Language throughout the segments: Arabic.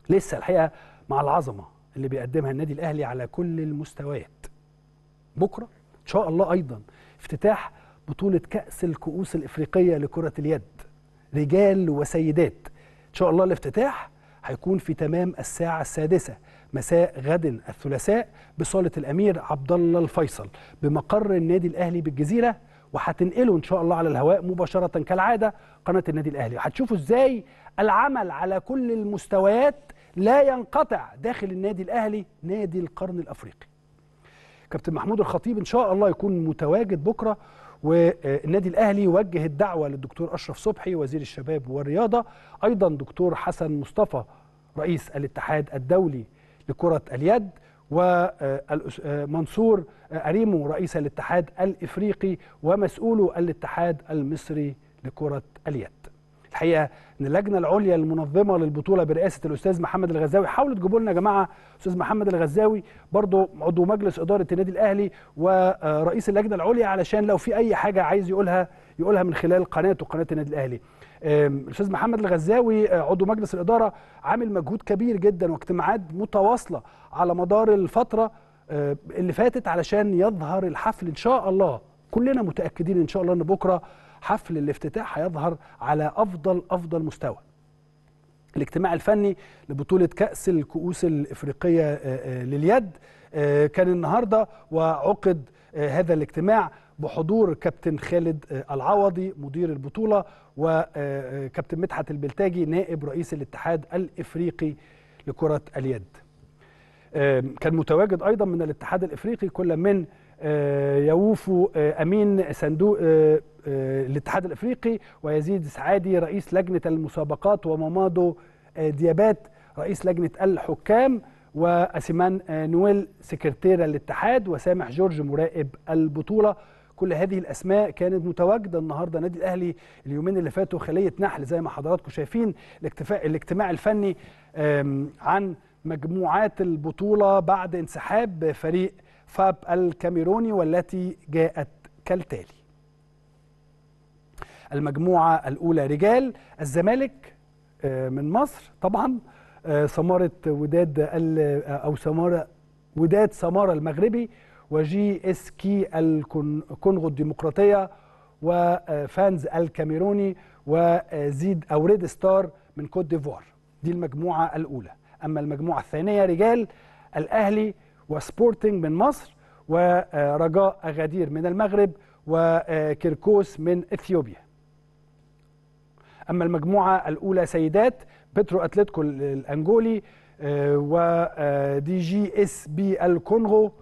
لسه الحقيقه مع العظمه اللي بيقدمها النادي الاهلي على كل المستويات. بكره ان شاء الله ايضا افتتاح بطوله كاس الكؤوس الافريقيه لكره اليد رجال وسيدات. ان شاء الله الافتتاح هيكون في تمام الساعه السادسة مساء غد الثلاثاء بصاله الامير عبد الله الفيصل بمقر النادي الاهلي بالجزيره، وهتنقله ان شاء الله على الهواء مباشره كالعاده قناه النادي الاهلي، وهتشوفوا ازاي العمل على كل المستويات لا ينقطع داخل النادي الاهلي نادي القرن الافريقي. كابتن محمود الخطيب ان شاء الله يكون متواجد بكره، والنادي الاهلي وجه الدعوه للدكتور اشرف صبحي وزير الشباب والرياضه، ايضا دكتور حسن مصطفى رئيس الاتحاد الدولي لكره اليد، ومنصور أريمو رئيس الاتحاد الافريقي ومسؤول الاتحاد المصري لكره اليد. الحقيقه ان اللجنه العليا المنظمه للبطوله برئاسه الاستاذ محمد الغزاوي حاولوا تجيبوا لنا يا جماعه استاذ محمد الغزاوي برضو عضو مجلس اداره النادي الاهلي ورئيس اللجنه العليا، علشان لو في اي حاجه عايز يقولها من خلال قناته قناه النادي الاهلي. الاستاذ محمد الغزاوي عضو مجلس الاداره عامل مجهود كبير جدا واجتماعات متواصله على مدار الفتره اللي فاتت علشان يظهر الحفل ان شاء الله. كلنا متاكدين ان شاء الله ان بكره حفل الافتتاح هيظهر على افضل مستوى. الاجتماع الفني لبطوله كاس الكؤوس الافريقيه لليد كان النهارده، وعقد هذا الاجتماع بحضور كابتن خالد العوضي مدير البطوله وكابتن مدحت البلتاجي نائب رئيس الاتحاد الافريقي لكره اليد. كان متواجد ايضا من الاتحاد الافريقي كل من يوفو امين صندوق الاتحاد الافريقي، ويزيد سعادي رئيس لجنه المسابقات، ومامادو ديابات رئيس لجنه الحكام، واسيمان نويل سكرتير الاتحاد، وسامح جورج مراقب البطوله. كل هذه الاسماء كانت متواجده النهارده. النادي الاهلي اليومين اللي فاتوا خليه نحل زي ما حضراتكم شايفين. الاجتماع الفني عن مجموعات البطوله بعد انسحاب فريق فاب الكاميروني، والتي جاءت كالتالي: المجموعة الأولى رجال الزمالك من مصر طبعا، سمارة وداد سمارة المغربي، وجي اس كي الكونغو الديمقراطية، وفانز الكاميروني، وزيد أو ريد ستار من كوت ديفوار. دي المجموعة الأولى. أما المجموعة الثانية رجال الأهلي وسبورتنج من مصر، ورجاء أغادير من المغرب، وكيركوس من إثيوبيا. أما المجموعة الأولى سيدات بترو أتلتيكو الأنجولي، ودي جي اس بي الكونغو،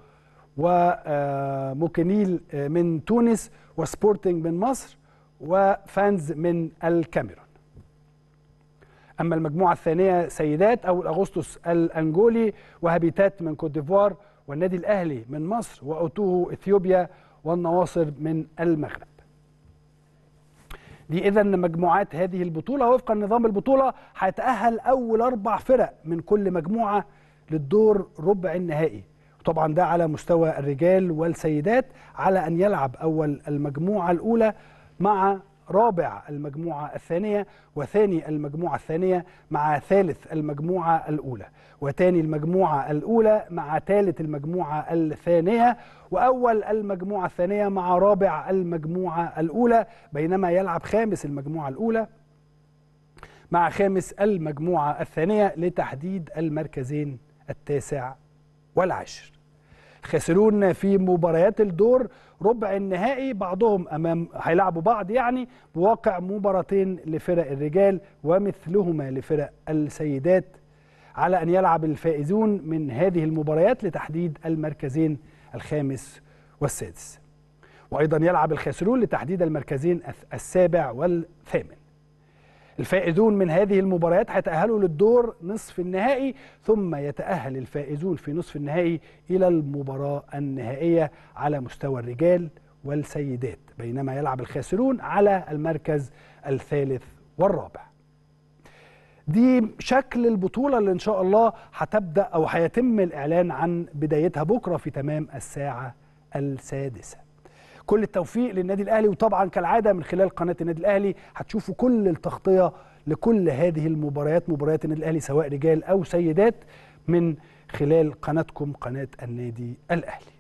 وموكينيل من تونس، وسبورتنج من مصر، وفانز من الكاميرون. أما المجموعة الثانية سيدات أول أغسطس الأنجولي، وهابيتات من كوت ديفوار، والنادي الأهلي من مصر، وأوتوهو إثيوبيا، والنواصر من المغرب. دي إذن مجموعات هذه البطولة. وفقا لنظام البطولة هيتأهل أول 4 فرق من كل مجموعة للدور ربع النهائي، وطبعا ده على مستوى الرجال والسيدات، على أن يلعب أول المجموعة الأولى مع رابع المجموعة الثانية، وثاني المجموعة الثانية مع ثالث المجموعة الأولى، وثاني المجموعة الأولى مع ثالث المجموعة الثانية، وأول المجموعة الثانية مع رابع المجموعة الأولى، بينما يلعب خامس المجموعة الأولى مع خامس المجموعة الثانية لتحديد المركزين التاسع والعاشر. الخاسرون في مباريات الدور ربع النهائي بعضهم هيلعبوا بعض يعني بواقع مباراتين لفرق الرجال ومثلهما لفرق السيدات، على أن يلعب الفائزون من هذه المباريات لتحديد المركزين الخامس والسادس، وأيضا يلعب الخاسرون لتحديد المركزين السابع والثامن. الفائزون من هذه المباريات هيتأهلوا للدور نصف النهائي، ثم يتأهل الفائزون في نصف النهائي إلى المباراة النهائية على مستوى الرجال والسيدات، بينما يلعب الخاسرون على المركز الثالث والرابع. دي شكل البطولة اللي إن شاء الله هتبدأ أو هيتم الإعلان عن بدايتها بكرة في تمام الساعة السادسة. كل التوفيق للنادي الأهلي، وطبعا كالعادة من خلال قناة النادي الأهلي هتشوفوا كل التغطية لكل هذه المباريات، مباريات النادي الاهلي سواء رجال او سيدات، من خلال قناتكم قناه النادي الاهلي.